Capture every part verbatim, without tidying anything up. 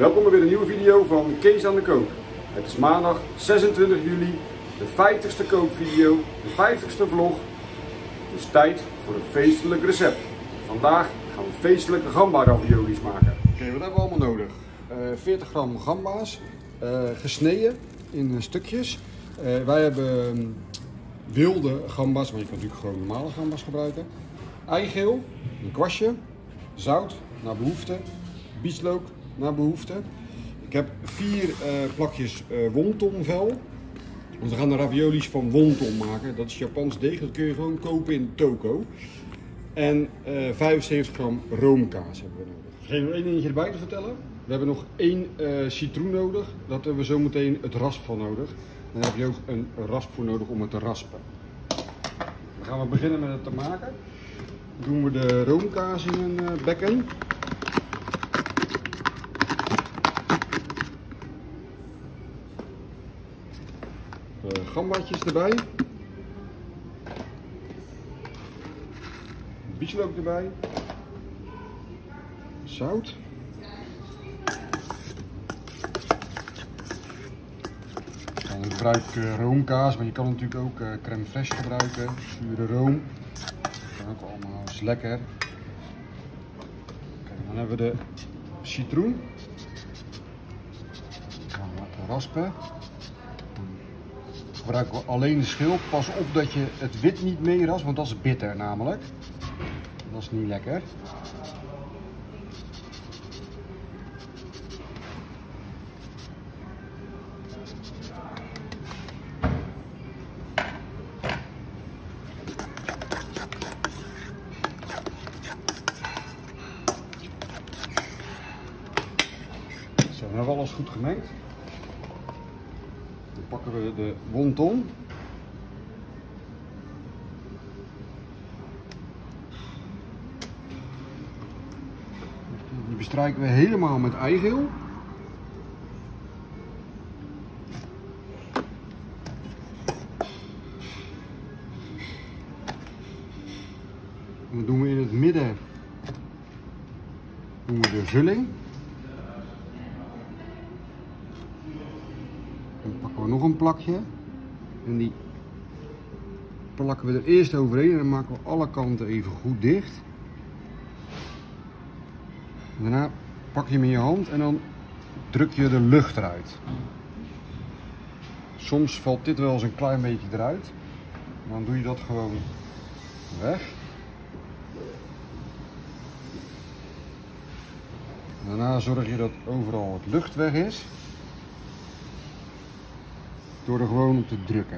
Welkom bij weer een nieuwe video van Kees aan de Kook. Het is maandag zesentwintig juli, de vijftigste kookvideo, de vijftigste vlog. Het is tijd voor een feestelijk recept. Vandaag gaan we feestelijke gamba raviolis maken. Oké, okay, wat hebben we allemaal nodig? Uh, veertig gram gamba's, uh, gesneden in stukjes. Uh, wij hebben wilde gamba's, maar je kan natuurlijk gewoon normale gamba's gebruiken. Eigeel, een kwastje, zout naar behoefte, bieslook naar behoefte. Ik heb vier uh, plakjes uh, wontonvel. Want we gaan de raviolis van wonton maken. Dat is Japans deeg, dat kun je gewoon kopen in toko. En uh, vijfenzeventig gram roomkaas hebben we nodig. Ik vergeet nog één dingetje erbij te vertellen. We hebben nog één uh, citroen nodig. Daar hebben we zo meteen het rasp van nodig. Dan heb je ook een rasp voor nodig om het te raspen. Dan gaan we beginnen met het te maken. Dan doen we de roomkaas in een uh, bekken. Uh, gambaatjes erbij. Bieslook erbij. Zout. Ik gebruik uh, roomkaas, maar je kan natuurlijk ook uh, crème fraîche gebruiken. Zure room. Dat kan ook allemaal, is lekker. Kijk, dan hebben we de citroen. Die gaan we laten raspen. Gebruiken we alleen de schil. Pas op dat je het wit niet mee raspt, want dat is bitter namelijk. Dat is niet lekker. Zo, dan hebben we alles goed gemengd. Dan pakken we de wonton. Die bestrijken we helemaal met eigeel. En dan doen we in het midden doen we de vulling. Dan pakken we nog een plakje en die plakken we er eerst overheen en dan maken we alle kanten even goed dicht. En daarna pak je hem in je hand en dan druk je de lucht eruit. Soms valt dit wel eens een klein beetje eruit. Dan doe je dat gewoon weg. En daarna zorg je dat overal het lucht weg is. Door er gewoon op te drukken.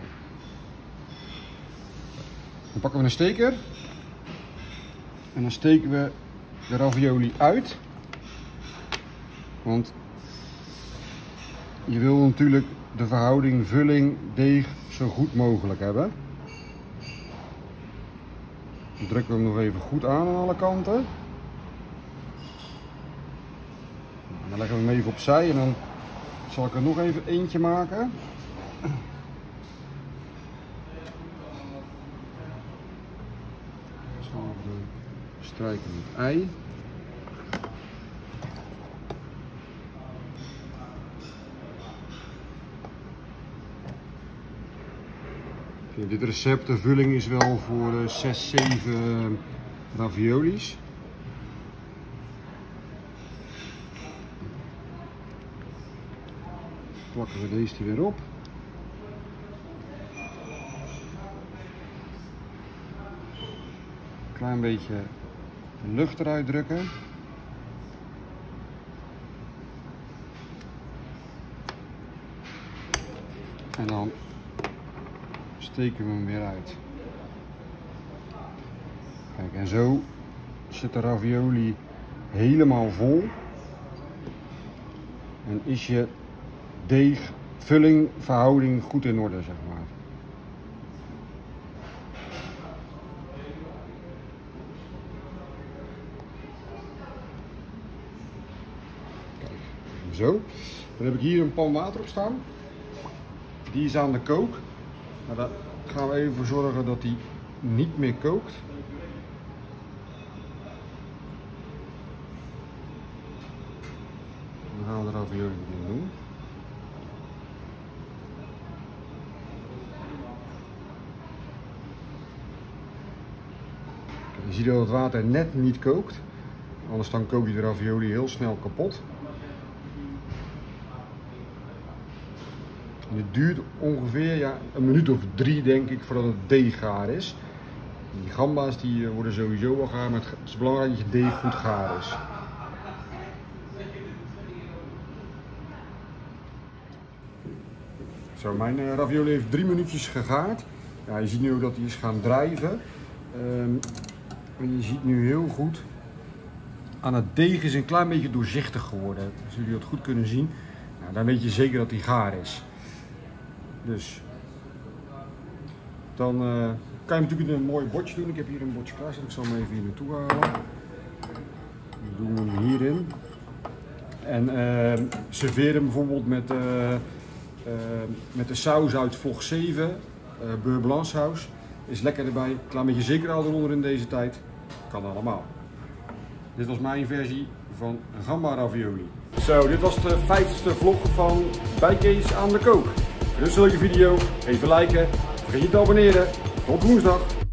Dan pakken we een steker. En dan steken we de ravioli uit. Want je wil natuurlijk de verhouding vulling deeg zo goed mogelijk hebben. Dan drukken we hem nog even goed aan aan alle kanten. En dan leggen we hem even opzij en dan zal ik er nog even eentje maken. Hetzelfde strijken met ei. Dit recept, de vulling is wel voor zes, zeven raviolis. Plakken we deze er weer op. Klein beetje lucht eruit drukken. En dan steken we hem weer uit. Kijk, en zo zit de ravioli helemaal vol. En is je deeg, vulling, verhouding goed in orde, zeg maar. Kijk, zo. Dan heb ik hier een pan water op staan. Die is aan de kook. Maar daar gaan we even voor zorgen dat die niet meer kookt. Dan gaan we er ravioli erin doen. Je ziet dat het water net niet kookt, anders dan kook je de ravioli heel snel kapot. En het duurt ongeveer ja, een minuut of drie denk ik voordat het deeg gaar is. Die gamba's die worden sowieso wel gaar, maar het is belangrijk dat je deeg goed gaar is. Zo, mijn ravioli heeft drie minuutjes gegaard. Ja, je ziet nu ook dat hij is gaan drijven. Um, en je ziet nu heel goed aan het deeg is een klein beetje doorzichtig geworden. Als jullie dat goed kunnen zien, nou, dan weet je zeker dat hij gaar is. Dus dan uh, kan je natuurlijk een mooi bordje doen. Ik heb hier een bordje klaar staan. Ik zal hem even hier naartoe halen. Dan doen we hem hierin. En uh, serveer hem bijvoorbeeld met, uh, uh, met de saus uit vlog zeven, uh, beurre blanc saus. Is lekker erbij. Een klein beetje zekerheid eronder in deze tijd. Kan allemaal. Dit was mijn versie van gamba ravioli. Zo, dit was de vijftigste vlog van bij Kees aan de kook. Dus een leuke video. Even liken. Vergeet niet te abonneren. Tot woensdag.